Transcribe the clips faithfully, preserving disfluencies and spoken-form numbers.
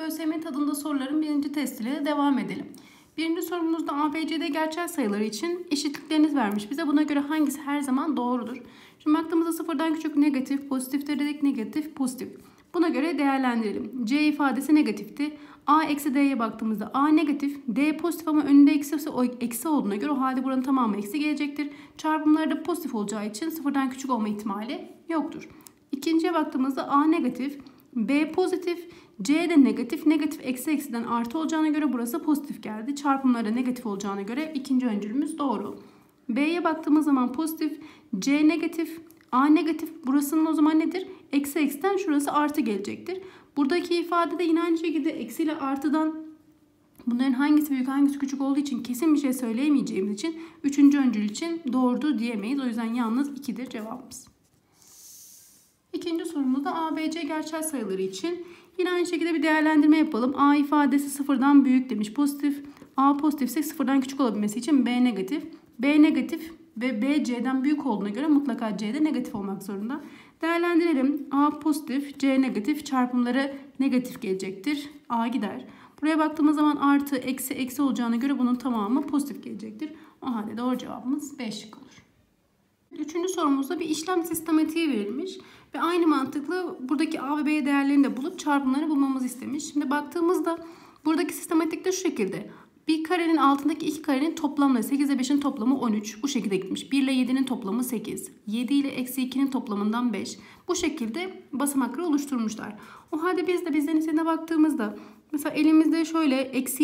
ÖSYM tadında soruların birinci testiyle devam edelim. Birinci sorumuzda A B C'de gerçel sayıları için eşitlikleriniz vermiş. Bize buna göre hangisi her zaman doğrudur? Şimdi baktığımızda sıfırdan küçük negatif, pozitif dedik negatif, pozitif. Buna göre değerlendirelim. C ifadesi negatifti. A eksi D'ye baktığımızda A negatif, D pozitif ama önünde eksi, o eksi olduğuna göre o halde buranın tamamı eksi gelecektir. Çarpımları da pozitif olacağı için sıfırdan küçük olma ihtimali yoktur. İkinciye baktığımızda A negatif, B pozitif, C de negatif, negatif eksi eksiden artı olacağına göre burası pozitif geldi. Çarpımları da negatif olacağına göre ikinci öncülümüz doğru. B'ye baktığımız zaman pozitif, C negatif, A negatif. Burasının o zaman nedir? Eksi eksiden şurası artı gelecektir. Buradaki ifade de yine aynı şekilde eksi ile artıdan bunların hangisi büyük hangisi küçük olduğu için kesin bir şey söyleyemeyeceğimiz için üçüncü öncül için doğrudur diyemeyiz. O yüzden yalnız ikidir cevabımız. İkinci sorumuzda A B C gerçel sayıları için yine aynı şekilde bir değerlendirme yapalım. A ifadesi sıfırdan büyük demiş. Pozitif. A pozitifse sıfırdan küçük olabilmesi için B negatif. B negatif ve B C'den büyük olduğuna göre mutlaka C de negatif olmak zorunda. Değerlendirelim. A pozitif, C negatif, çarpımları negatif gelecektir. A gider. Buraya baktığımız zaman artı, eksi, eksi olacağına göre bunun tamamı pozitif gelecektir. O halde doğru cevabımız B şıkkı olur. Üçüncü sorumuzda bir işlem sistematiği verilmiş. Ve aynı mantıkla buradaki A ve B değerlerini de bulup çarpımlarını bulmamızı istemiş. Şimdi baktığımızda buradaki sistematik de şu şekilde. Bir karenin altındaki iki karenin toplamları sekiz ile beşin toplamı on üç. Bu şekilde gitmiş. bir ile yedinin toplamı sekiz. yedi ile eksi ikinin toplamından beş. Bu şekilde basamakları oluşturmuşlar. O halde biz de bizden istediğine baktığımızda mesela elimizde şöyle eksi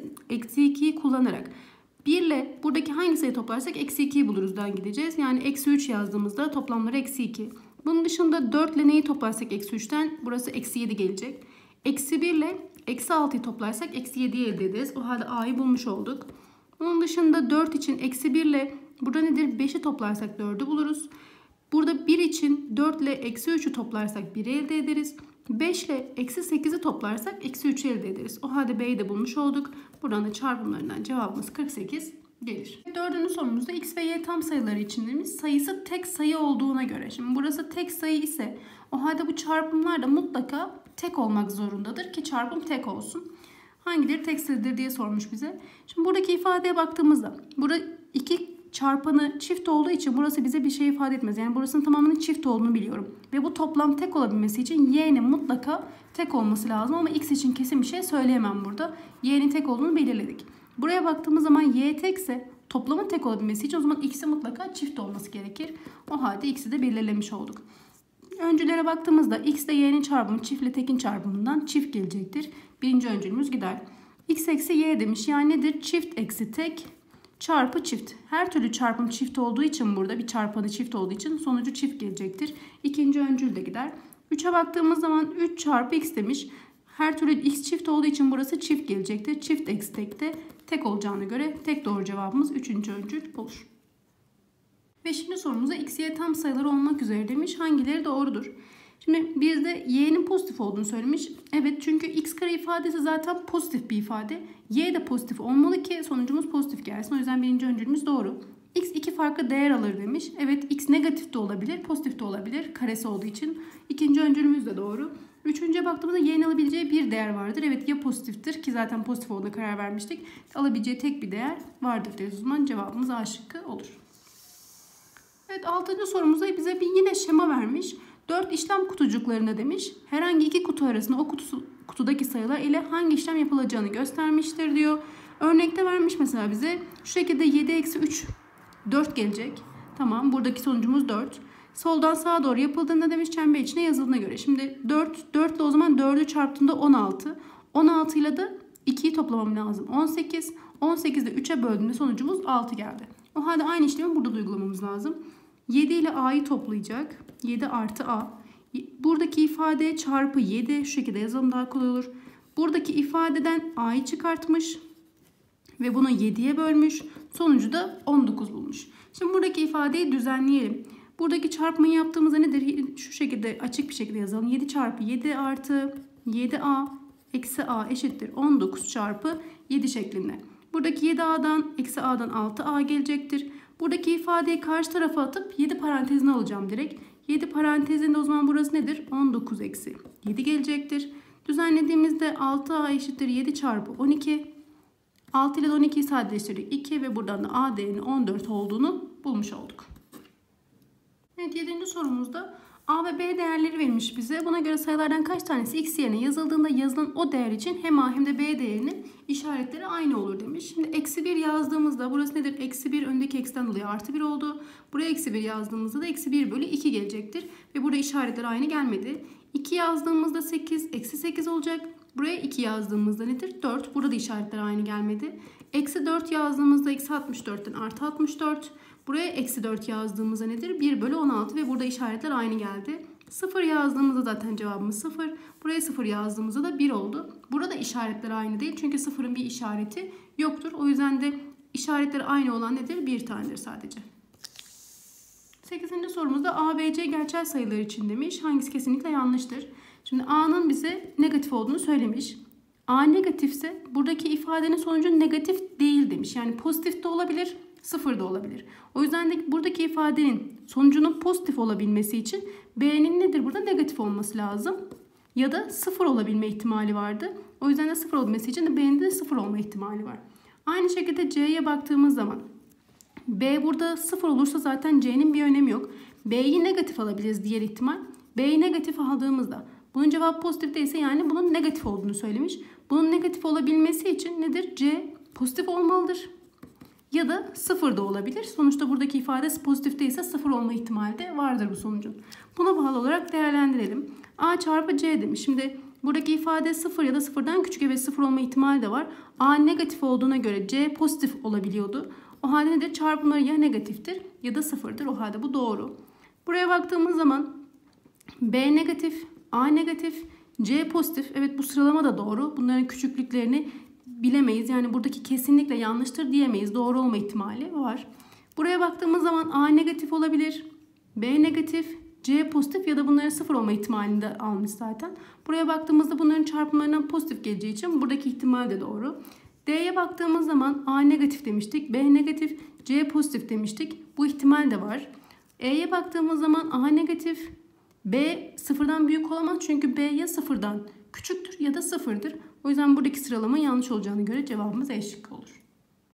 ikiyi kullanarak bir ile buradaki hangi sayıyı toplarsak eksi ikiyi buluruzdan gideceğiz. Yani eksi üç yazdığımızda toplamları eksi iki. Bunun dışında dört ile neyi toplarsak eksi üçten burası eksi yedi gelecek. Eksi bir ile eksi altıyı toplarsak eksi yediyi elde ederiz. O halde A'yı bulmuş olduk. Bunun dışında dört için eksi bir ile burada nedir? beşi toplarsak dördü buluruz. Burada bir için dört ile eksi üçü toplarsak biri elde ederiz. beş ile eksi sekizi toplarsak eksi üçü elde ederiz. O halde B'yi de bulmuş olduk. Buradan da çarpımlarından cevabımız kırk sekiz gelir. Dördüncü sorumuzda X ve Y tam sayıları için demiş. Sayısı tek sayı olduğuna göre. Şimdi burası tek sayı ise o halde bu çarpımlar da mutlaka tek olmak zorundadır ki çarpım tek olsun. Hangileri tek sayıdır diye sormuş bize. Şimdi buradaki ifadeye baktığımızda burada iki çarpanı çift olduğu için burası bize bir şey ifade etmez. Yani burasının tamamının çift olduğunu biliyorum. Ve bu toplam tek olabilmesi için y'nin mutlaka tek olması lazım. Ama x için kesin bir şey söyleyemem burada. Y'nin tek olduğunu belirledik. Buraya baktığımız zaman y tekse toplamın tek olabilmesi için o zaman x'in mutlaka çift olması gerekir. O halde x'i de belirlemiş olduk. Öncüllere baktığımızda x ile y'nin çarpımı çift ile tekin çarpımından çift gelecektir. Birinci öncülümüz gider. X eksi y demiş. Yani nedir? Çift eksi tek çarpı çift. Her türlü çarpım çift olduğu için burada bir çarpanı çift olduğu için sonucu çift gelecektir. İkinci öncül de gider. üçe baktığımız zaman üç çarpı x demiş. Her türlü x çift olduğu için burası çift gelecektir. Çift eksi tek de tek olacağına göre tek doğru cevabımız üçüncü öncül olur. Beşinci sorumuzda x, y tam sayıları olmak üzere demiş. Hangileri doğrudur? Şimdi bizde y'nin pozitif olduğunu söylemiş. Evet, çünkü x kare ifadesi zaten pozitif bir ifade. Y de pozitif olmalı ki sonucumuz pozitif gelsin. O yüzden birinci öncülümüz doğru. X iki farklı değer alır demiş. Evet, x negatif de olabilir, pozitif de olabilir. Karesi olduğu için. İkinci öncülümüz de doğru. Üçüncüye baktığımızda y'nin alabileceği bir değer vardır. Evet, ya pozitiftir ki zaten pozitif olduğuna karar vermiştik. Alabileceği tek bir değer vardır deriz. O zaman cevabımız A şıkkı olur. Evet, altıncı sorumuzda bize bir yine şema vermiş. dört işlem kutucuklarında demiş. Herhangi iki kutu arasında o kutusu, kutudaki sayılar ile hangi işlem yapılacağını göstermiştir diyor. Örnekte vermiş mesela bize. Şu şekilde yedi eksi üç dört gelecek. Tamam, buradaki sonucumuz dört. Soldan sağa doğru yapıldığında demiş çember içine yazıldığına göre. Şimdi dört, dört ile o zaman dördü çarptığında on altı. on altı ile de ikiyi toplamam lazım. on sekiz. on sekizde üçe böldüğümde sonucumuz altı geldi. O halde aynı işlemi burada da uygulamamız lazım. yedi ile a'yı toplayacak. yedi artı a. Buradaki ifade çarpı yedi. Şu şekilde yazalım, daha kolay olur. Buradaki ifadeden a'yı çıkartmış. Ve bunu yediye bölmüş. Sonucu da on dokuz bulmuş. Şimdi buradaki ifadeyi düzenleyelim. Buradaki çarpmayı yaptığımızda nedir? Şu şekilde açık bir şekilde yazalım. yedi çarpı yedi artı yedi a eksi a eşittir on dokuz çarpı yedi şeklinde. Buradaki yedi a'dan eksi a'dan altı a gelecektir. Buradaki ifadeyi karşı tarafa atıp yedi parantezine alacağım direkt. yedi parantezinde o zaman burası nedir? on dokuz eksi yedi gelecektir. Düzenlediğimizde altı a eşittir yedi çarpı on iki. altı ile on ikiyi sadeleştirdik. iki ve buradan da a değerinin on dört olduğunu bulmuş olduk. Evet, yedinci sorumuzda a ve b değerleri verilmiş bize. Buna göre sayılardan kaç tanesi x yerine yazıldığında yazılan o değer için hem a hem de b değerinin işaretleri aynı olur demiş. Şimdi eksi bir yazdığımızda burası nedir? Eksi bir öndeki eksiden dolayı artı bir oldu. Buraya eksi bir yazdığımızda da eksi bir bölü iki gelecektir. Ve burada işaretler aynı gelmedi. iki yazdığımızda sekiz, eksi sekiz olacak. Buraya iki yazdığımızda nedir? dört. Burada da işaretler aynı gelmedi. Eksi dört yazdığımızda eksi altmış dörtten artı altmış dört. Buraya eksi dört yazdığımızda nedir? bir bölü on altı ve burada işaretler aynı geldi. sıfır yazdığımızda zaten cevabımız sıfır. Buraya sıfır yazdığımızda da bir oldu. Burada işaretler aynı değil. Çünkü sıfırın bir işareti yoktur. O yüzden de işaretleri aynı olan nedir? Bir tanedir sadece. sekizinci sorumuzda a, b, c gerçel sayılar için demiş. Hangisi kesinlikle yanlıştır? Şimdi a'nın bize negatif olduğunu söylemiş. A negatifse buradaki ifadenin sonucu negatif değil demiş. Yani pozitif de olabilir, sıfır da olabilir. O yüzden de buradaki ifadenin sonucunun pozitif olabilmesi için b'nin nedir? Burada negatif olması lazım. Ya da sıfır olabilme ihtimali vardı. O yüzden de sıfır olabilmesi için de b'nin de sıfır olma ihtimali var. Aynı şekilde c'ye baktığımız zaman b burada sıfır olursa zaten c'nin bir önemi yok. B'yi negatif alabiliriz diğer ihtimal. B'yi negatif aldığımızda bunun cevabı pozitif değilse yani bunun negatif olduğunu söylemiş. Bunun negatif olabilmesi için nedir? C pozitif olmalıdır. Ya da sıfır da olabilir. Sonuçta buradaki ifadesi pozitif değilse sıfır olma ihtimali de vardır bu sonucun. Buna bağlı olarak değerlendirelim. A çarpı C demiş. Şimdi buradaki ifade sıfır ya da sıfırdan küçük, evet sıfır olma ihtimali de var. A negatif olduğuna göre C pozitif olabiliyordu. O halde nedir? Çarpımları ya negatiftir ya da sıfırdır. O halde bu doğru. Buraya baktığımız zaman B negatif, A negatif, C pozitif. Evet, bu sıralama da doğru. Bunların küçüklüklerini bilemeyiz. Yani buradaki kesinlikle yanlıştır diyemeyiz. Doğru olma ihtimali var. Buraya baktığımız zaman A negatif olabilir, B negatif, C pozitif ya da bunların sıfır olma ihtimalini de almış zaten. Buraya baktığımızda bunların çarpımlarından pozitif geleceği için buradaki ihtimal de doğru. D'ye baktığımız zaman A negatif demiştik, B negatif, C pozitif demiştik. Bu ihtimal de var. E'ye baktığımız zaman A negatif, B sıfırdan büyük olamaz çünkü B ya sıfırdan küçüktür ya da sıfırdır. O yüzden buradaki sıralama yanlış olacağına göre cevabımız E şıkkı olur.